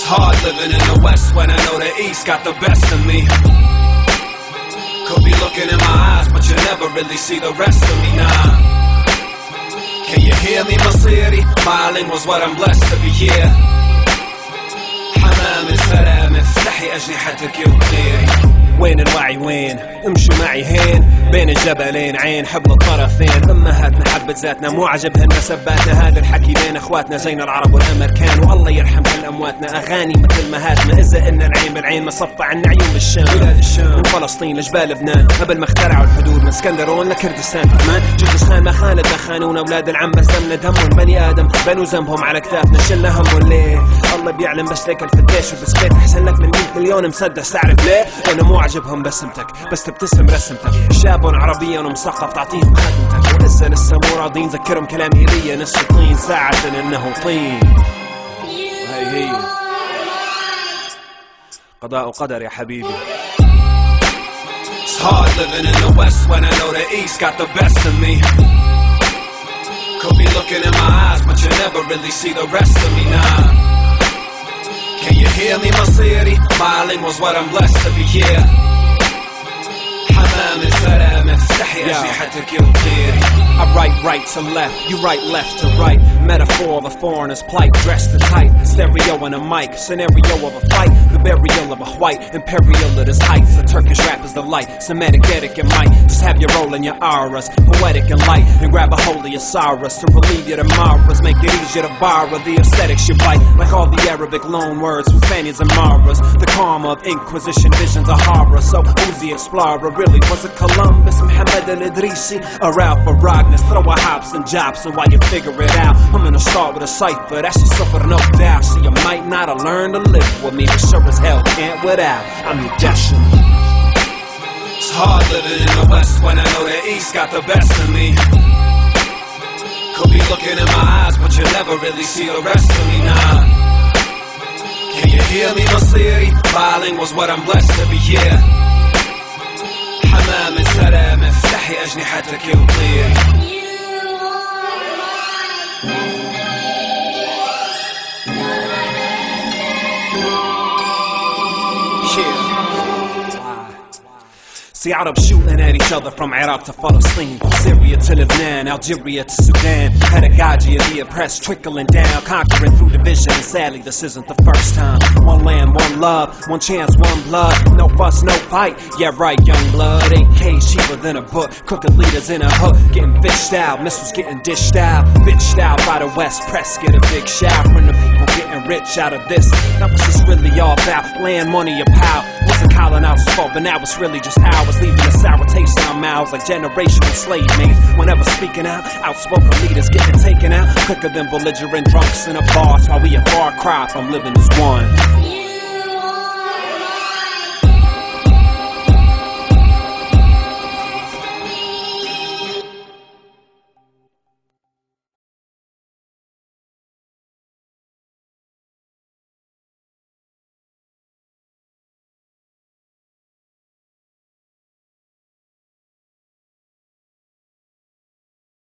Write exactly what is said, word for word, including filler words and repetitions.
hard living in the West when I know the East got the best of me. Could be looking in my eyes, but you never really see the rest of me, nah. Can you hear me, my city? Smiling was what I'm blessed to be here. حمام السلام افتحي أجنحتك وطيري. وين الوعي وين؟ امشوا معي هين بين الجبلين عين حبل الطرفين. امهاتنا حبت ذاتنا مو عجبهن سباتنا. هذا الحكي بين اخواتنا زين العرب والامريكان. والله يرحم كل امواتنا اغاني مثل مهاتنا. اذا ان العين بالعين ما صفى عنا عيون بالشام. بلاد الشام من فلسطين لجبال لبنان. قبل ما اخترعوا الحدود من اسكندرون لكردستان. كمان جنكيز خان ما خان خانونا. اولاد العم بس دمنا دمهم. بني ادم بنوا ذنبهم على كتافنا شلنا همهم. ليه؟ الله بيعلم بس ليك في الديش والبسكيت احسن لك من مية مليون مسدس. تعرف ليه؟ لانه مو عجبهم بسمتك بس تبتسم رسمتك. شاب عربيا ومثقف تعطيهم خدمتك. ولسه لسه مو راضين ذكرهم كلامي ليا نص طين ساعة انه طين. وهي هي قضاء وقدر يا حبيبي. It's hard living in the West when I know the East got the best of me. Could be looking in my eyes but you never really see the rest of me, nah. Can you hear me, my city? Smiling was what I'm blessed to be here. حمام السلام افتحي أجنحتك وطيري. I write right to left, you write left to right. Metaphor of a foreigner's plight, dressed to tight. Stereo and a mic, scenario of a fight. The burial of a white, imperial at its heights. The Turkish rap is the light, Semitic etiquette might. Just have your roll in your auras, poetic and light. And grab a hold of your sorrows to relieve your tomorrows. Make it easier to borrow the aesthetics you bite. Like all the Arabic loan words from Spaniards and Maras. The karma of Inquisition visions of horror. So who's the explorer? Really was it Columbus, Muhammad al-Idrisi, or Ralph or Rognus? Throw a hops and jobs and while you figure it out. I'm gonna start with a cipher, that's just suffer no doubt. So you might not have learned to live with me, but sure as hell can't without. I'm your destiny. It's hard living in the West when I know the East got the best of me. Could be looking in my eyes, but you never really see the rest of me, nah. Can you hear me, my city? Smiling was what I'm blessed to be here. حمام السلام افتحي أجنحتك وطيري. See Arabs shooting at each other from Iraq to Palestine, Syria to Lebanon, Algeria to Sudan. Pedagogy of the oppressed trickling down, conquering through division. And sadly, this isn't the first time. One land, one love, one chance, one blood. No fuss, no fight. Yeah, right, young blood. A K cheaper than a book. Crooked leaders in a hook, getting fished out. Missiles getting dished out, bitched out by the West. Press get a big shout from the people getting rich out of this. That was just really all about land, money, or power. Wasn't colonizers' fault, but now it's really just ours. Leaving a sour taste in our mouths like generational slave mates. Whenever speaking out, outspoken leaders getting taken out quicker than belligerent drunks in a bar. That's why we a far cry from living as one.